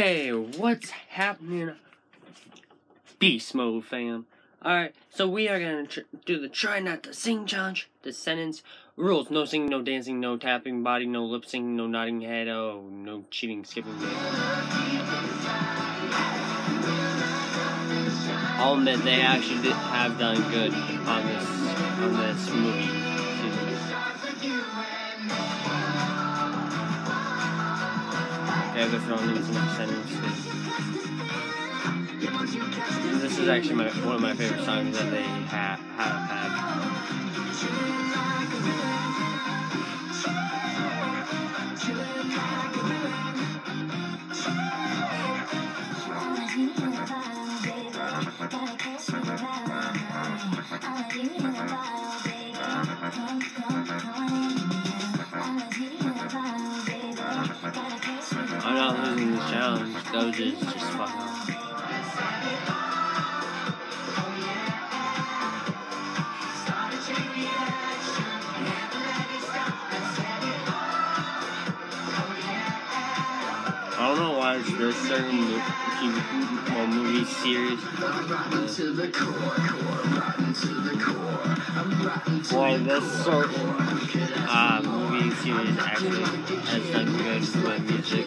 Hey, what's happening? Beast mode, fam. Alright, so we are gonna do the Try Not to Sing challenge. Descendants. Rules: no singing, no dancing, no tapping body, no lip syncing, no nodding head, oh, no cheating, skipping. I'll admit they actually have done good on this movie season. Okay, they're throwing in some descendants. This is actually one of my favorite songs that they have had. I'm not losing this challenge. Doja's just fucking up. I don't know why there's certain movie series. Well, this certain movie series actually has done good with music.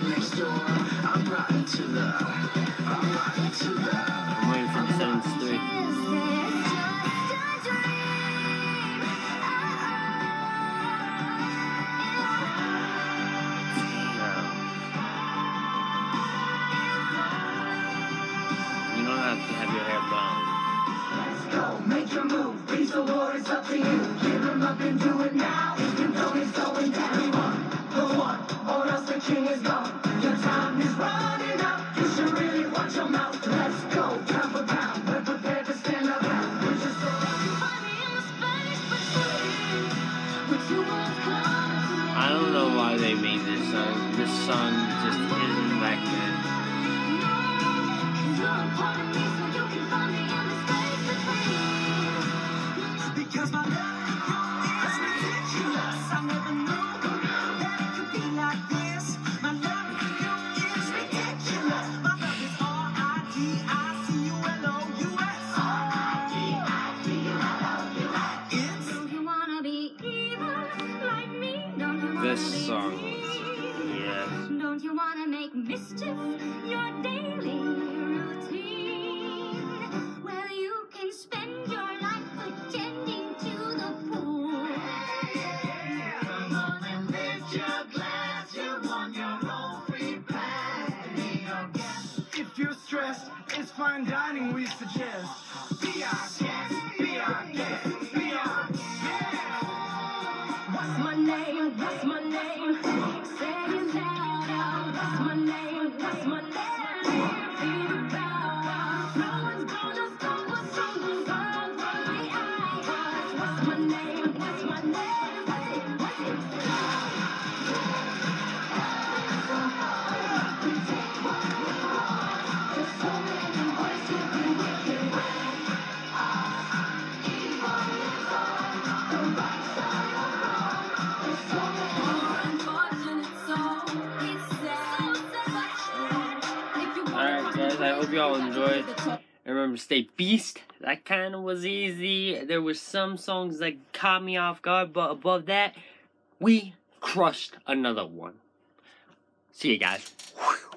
I'm waiting for Descendants 3. You don't have to have your hair blonde. Let's go, make your move. Reach the Lord, it's up to you. Give him up and do it now. You know it's going down. We want the one, or else the king is gone. Your time is running out. You should really watch your mouth. Let's go, pound for pound. We're prepared to stand our ground. We're just so I don't know why they made this song. This song just isn't that good. because my love is ridiculous. I never knew that it could be like this. My love for you is ridiculous. My love is R-I-D-I-C-U-L-O-U-S. R-I-D-I-C-U-L-O-U-S. Don't you wanna be evil like me? Don't you wanna This song was, yeah. Don't you wanna make mischief your daily routine? Well, you can spend your life pretending to the pool. Come on and lift your glass. You want your own free pass. Be your guest. If you're stressed, it's fine dining we suggest. Be our guest. Be our guest. Be our guest. What's my name? What's my name? Say it louder. What's my name? What's my name? Feel the power. No one's gonna stop us from the world from the eye. What's my name? What's my name? What's it? There's so many ways to be wicked. Evil is on the right side of wrong. There's so many unfortunate souls. It's sad. Alright, guys, I hope y'all enjoyed. And remember to stay beast. That kind of was easy. There were some songs that caught me off guard, but above that, we crushed another one. See you guys.